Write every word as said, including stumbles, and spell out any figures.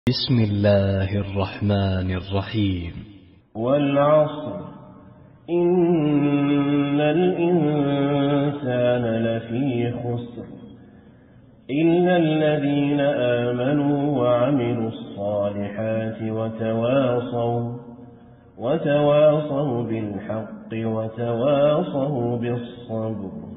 بسم الله الرحمن الرحيم. والعصر إن الإنسان لفي خسر إلا الذين آمنوا وعملوا الصالحات وتواصوا وتواصوا بالحق وتواصوا بالصبر.